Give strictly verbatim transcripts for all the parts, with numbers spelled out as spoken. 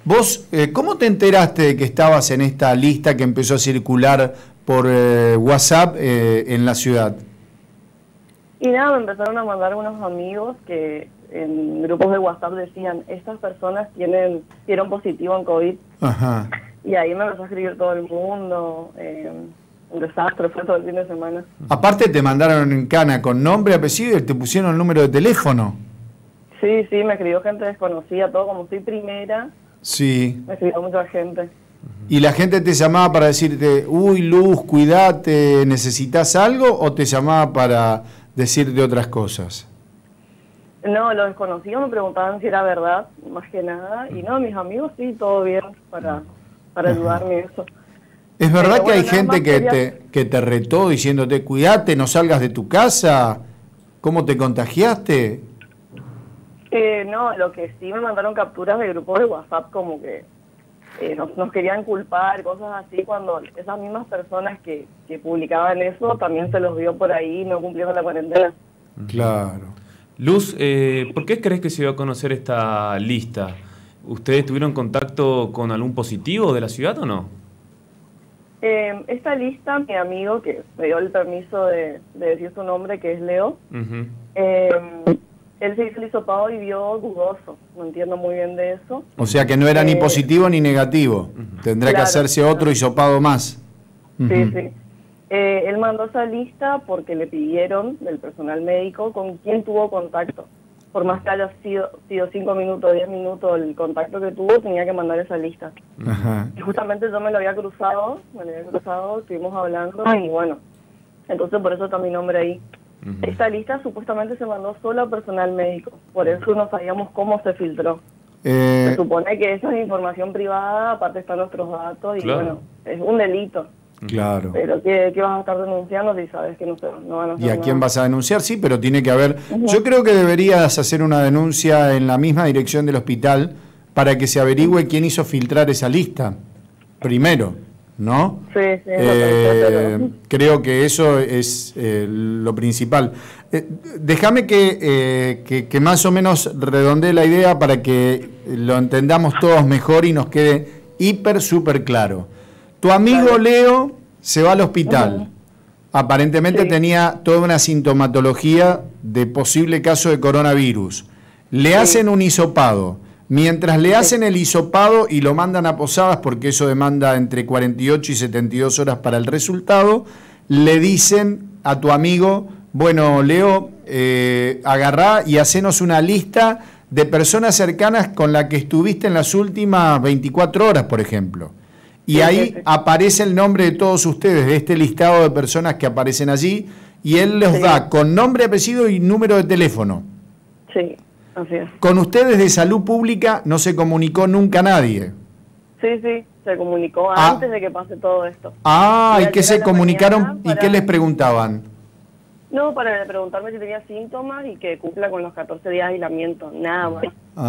Vos, eh, ¿cómo te enteraste de que estabas en esta lista que empezó a circular por eh, WhatsApp eh, en la ciudad? Y nada, me empezaron a mandar unos amigos que en grupos de WhatsApp decían, estas personas tienen dieron positivo en COVID. Ajá. Y ahí me empezó a escribir todo el mundo. Eh, un desastre, fue todo el fin de semana. Aparte te mandaron en cana con nombre, apellido y te pusieron el número de teléfono. Sí, sí, me escribió gente desconocida, todo como soy primera. Sí. Me escribió mucha gente. ¿Y la gente te llamaba para decirte, uy, Luz, cuidate, necesitas algo? ¿O te llamaba para decirte otras cosas? No, los desconocidos me preguntaban si era verdad, más que nada. Y no, mis amigos sí, todo bien para, para ayudarme en eso. ¿Es verdad Pero que bueno, hay nada gente más que quería- te, que te retó diciéndote, cuidate, no salgas de tu casa? ¿Cómo te contagiaste? Eh, no, lo que sí me mandaron capturas de grupos de WhatsApp como que eh, nos, nos querían culpar, cosas así, cuando esas mismas personas que, que publicaban eso también se los vio por ahí y no cumplieron la cuarentena. Claro. Luz, eh, ¿por qué crees que se dio a conocer esta lista? ¿Ustedes tuvieron contacto con algún positivo de la ciudad o no? Eh, esta lista, mi amigo que me dio el permiso de, de decir su nombre, que es Leo, Uh-huh. eh, él se hizo el hisopado y vio dudoso, no entiendo muy bien de eso. O sea que no era ni Eh, positivo ni negativo. Tendrá que claro, hacerse otro claro. hisopado más. Sí, Ujú. sí. Eh, él mandó esa lista porque le pidieron del personal médico con quién tuvo contacto. Por más que haya sido, sido cinco minutos, diez minutos el contacto que tuvo, tenía que mandar esa lista. Ajá. Y justamente yo me lo había cruzado, me lo había cruzado, estuvimos hablando y bueno, entonces por eso está mi nombre ahí. Uh-huh. Esta lista supuestamente se mandó solo a personal médico, por eso no sabíamos cómo se filtró. Se Eh, supone que eso es información privada, aparte están nuestros datos y Claro. bueno, es un delito. claro. Pero ¿qué, qué vas a estar denunciando si sabes que no, se, no van a hacer ¿Y a quién nada? vas a denunciar? Sí, pero tiene que haber... Ujú. Yo creo que deberías hacer una denuncia en la misma dirección del hospital para que se averigüe quién hizo filtrar esa lista. Primero, ¿no? Sí, sí, lo Eh, pensé, pero... creo que eso es eh, lo principal. Eh, déjame que, eh, que, que más o menos redondee la idea para que lo entendamos todos mejor y nos quede hiper, súper claro. Tu amigo Claro. Leo se va al hospital. Ujú. Aparentemente Sí. tenía toda una sintomatología de posible caso de coronavirus. Le Sí. hacen un hisopado. Mientras le Sí. hacen el hisopado y lo mandan a Posadas, porque eso demanda entre cuarenta y ocho y setenta y dos horas para el resultado, le dicen a tu amigo, bueno, Leo, eh, agarrá y hacenos una lista de personas cercanas con las que estuviste en las últimas veinticuatro horas, por ejemplo. Y Sí, ahí sí, sí. aparece el nombre de todos ustedes, de este listado de personas que aparecen allí, y él los Sí. da con nombre, apellido y número de teléfono. Sí, así es. Con ustedes de salud pública no se comunicó nunca nadie. Sí, sí, se comunicó Ah. antes de que pase todo esto. Ah, Y ¿y qué ayer se a la comunicaron mañana y para- qué les preguntaban? No, para preguntarme si tenía síntomas y que cumpla con los catorce días de aislamiento, nada más.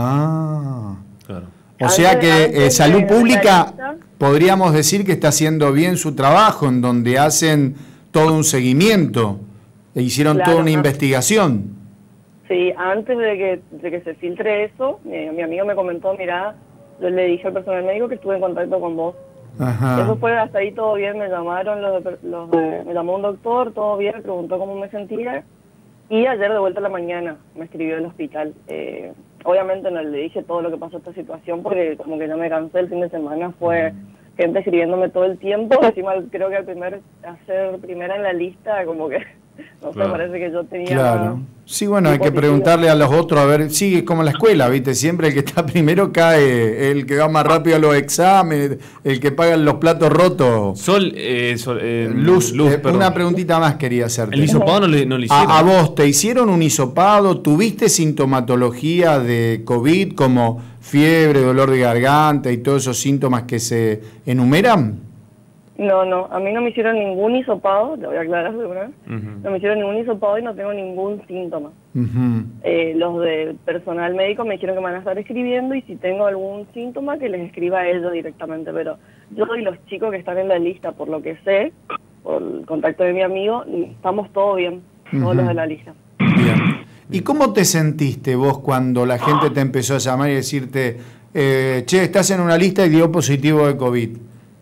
Ah. Claro. O Antes- sea que antes eh, salud de la pública lista- podríamos decir que está haciendo bien su trabajo, en donde hacen todo un seguimiento, e hicieron Claro, toda una ah. investigación. Sí, antes de que, de que se filtre eso, eh, mi amigo me comentó, mira, yo le dije al personal médico que estuve en contacto con vos. Ajá. Eso fue hasta ahí todo bien, me llamaron, los, de- los de- me llamó un doctor, todo bien, me preguntó cómo me sentía. Y ayer de vuelta a la mañana me escribió el hospital. Eh, obviamente no le dije todo lo que pasó esta situación porque como que ya me cansé el fin de semana, fue gente escribiéndome todo el tiempo. Encima creo que al primer, hacer primera en la lista como que, no sé, Claro. parece que yo tenía... Claro. Sí, bueno, hay que positivo. preguntarle a los otros, a ver, sí, es como en la escuela, ¿viste? Siempre el que está primero cae, el que va más rápido a los exámenes, el que paga los platos rotos. Sol, eh, Sol, eh, Luz, eh, perdón. una preguntita más quería hacerte. El hisopado no le, no le hicieron. A, a vos, ¿te hicieron un hisopado? ¿Tuviste sintomatología de COVID como fiebre, dolor de garganta y todos esos síntomas que se enumeran? No, no, a mí no me hicieron ningún hisopado, te voy a aclarar de una vez. Ujú. No me hicieron ningún hisopado y no tengo ningún síntoma. Ujú. Eh, los del personal médico me dijeron que me van a estar escribiendo y si tengo algún síntoma que les escriba a ellos directamente, pero yo y los chicos que están en la lista, por lo que sé, por el contacto de mi amigo, estamos todos bien, todos Ujú. los de la lista. Bien. ¿Y cómo te sentiste vos cuando la gente te empezó a llamar y decirte, eh, che, estás en una lista y dio positivo de COVID?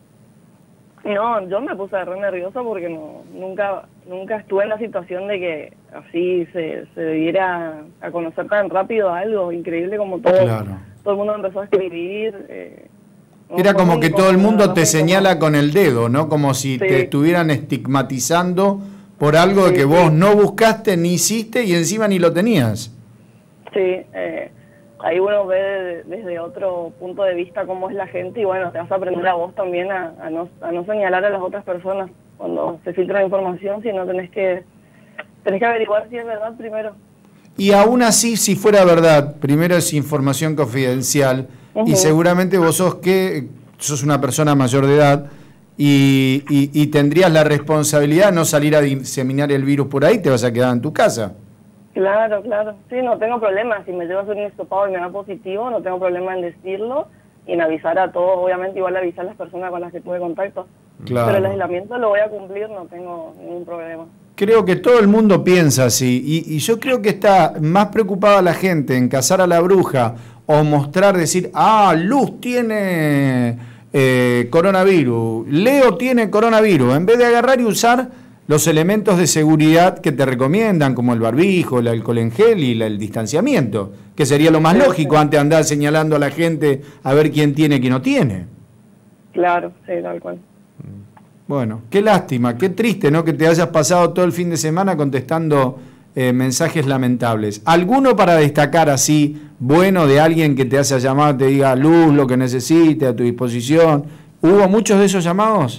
No, yo me puse re nerviosa porque no, nunca nunca estuve en la situación de que así se, se diera a conocer tan rápido algo increíble como todo. Claro. Todo el mundo empezó a escribir. Eh, no, Era como que todo el mundo te no, señala con el dedo, ¿no? Como si sí. te estuvieran estigmatizando por algo Sí, que sí. vos no buscaste ni hiciste y encima ni lo tenías. Sí, eh, ahí uno ve de- desde otro punto de vista cómo es la gente y bueno, te vas a aprender a vos también a, a, no, a no señalar a las otras personas cuando se filtra la información, sino tenés que, tenés que averiguar si es verdad primero. Y aún así, si fuera verdad, primero es información confidencial y Ujú. seguramente vos sos que sos una persona mayor de edad y, y- y tendrías la responsabilidad de no salir a diseminar el virus por ahí, te vas a quedar en tu casa. Claro, claro. Sí, no tengo problema. Si me llevo a hacer un hisopado y me da positivo, no tengo problema en decirlo y en avisar a todos. Obviamente igual avisar a las personas con las que tuve contacto. Claro. Pero el aislamiento lo voy a cumplir, no tengo ningún problema. Creo que todo el mundo piensa así y, y yo creo que está más preocupada la gente en cazar a la bruja o mostrar, decir, ah, Luz tiene eh, coronavirus, Leo tiene coronavirus, en vez de agarrar y usar los elementos de seguridad que te recomiendan, como el barbijo, el alcohol en gel y la- el distanciamiento, que sería lo más Sí, lógico sí. antes de andar señalando a la gente a ver quién tiene y quién no tiene. Claro, sí, tal cual. Bueno, qué lástima, qué triste, ¿no? Que te hayas pasado todo el fin de semana contestando eh, mensajes lamentables. ¿Alguno para destacar así, bueno, de alguien que te haya llamado, te diga, Luz, lo que necesite, a tu disposición? ¿Hubo muchos de esos llamados?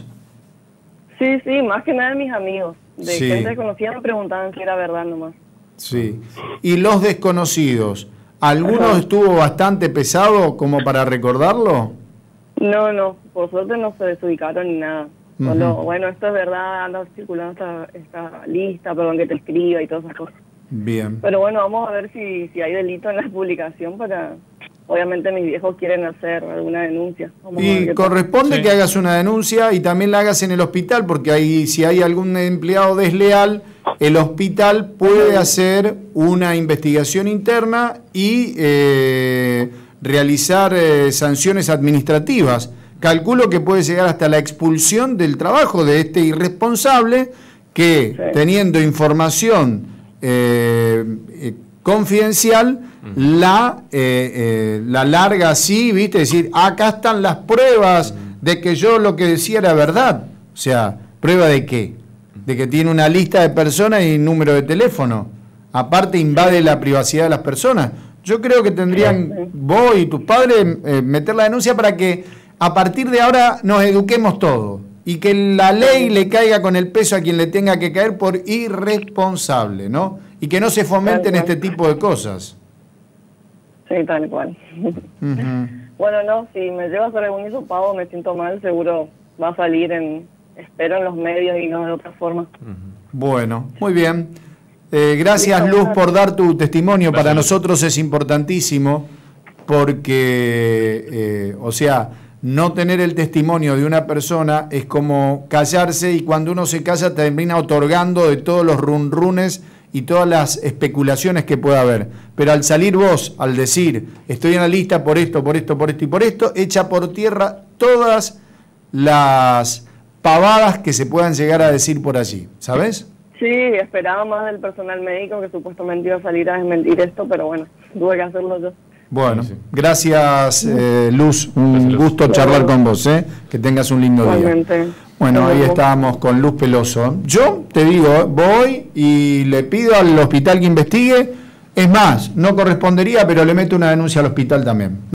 Sí, sí, más que nada de mis amigos. De Sí. gente desconocida me preguntaban si era verdad nomás. Sí. ¿Y los desconocidos? ¿Alguno Ajá. estuvo bastante pesado como para recordarlo? No, no, por suerte no se desubicaron ni nada. Solo, Ujú. bueno, esto es verdad, anda circulando esta, esta lista, perdón que te escriba y todas esas cosas. Bien. Pero bueno, vamos a ver si, si hay delito en la publicación para... Obviamente mis viejos quieren hacer alguna denuncia. Vamos a ver Y qué pasa. corresponde Sí. que hagas una denuncia y también la hagas en el hospital, porque ahí, si hay algún empleado desleal, el hospital puede hacer una investigación interna y eh, realizar eh, sanciones administrativas. Calculo que puede llegar hasta la expulsión del trabajo de este irresponsable que, Sí. teniendo información eh, eh, confidencial, la, eh, eh, la larga así, ¿viste? Decir, acá están las pruebas de que yo lo que decía era verdad. O sea, ¿prueba de qué? De que tiene una lista de personas y número de teléfono. Aparte, invade la privacidad de las personas. Yo creo que tendrían vos y tus padres eh, meter la denuncia para que a partir de ahora nos eduquemos todos y que la ley le caiga con el peso a quien le tenga que caer por irresponsable, ¿no? Y que no se fomenten Tal cual. este tipo de cosas. Sí, tal cual. Ujú. Bueno, no, si me llevo a hacer algún hisopado me siento mal, seguro va a salir en... Espero en los medios y no de otra forma. Bueno, muy bien. Eh, gracias, Listo, Luz, bueno. por dar tu testimonio. Gracias, Para Luz. nosotros es importantísimo porque, eh, o sea, no tener el testimonio de una persona es como callarse y cuando uno se calla termina otorgando de todos los runrunes y todas las especulaciones que pueda haber. Pero al salir vos, al decir, estoy en la lista por esto, por esto, por esto y por esto, echa por tierra todas las pavadas que se puedan llegar a decir por allí, ¿sabes? Sí, esperaba más del personal médico que supuestamente iba a salir a desmentir esto, pero bueno, tuve que hacerlo yo. Bueno, Sí, sí. gracias, eh, Luz. Un Gracias, Luz. gusto charlar con vos, ¿eh? Que tengas un lindo día. Igualmente. Bueno, Nos ahí vemos. estábamos con Luz Peloso. Yo te digo, eh, voy y le pido al hospital que investigue. Es más, no correspondería, pero le meto una denuncia al hospital también.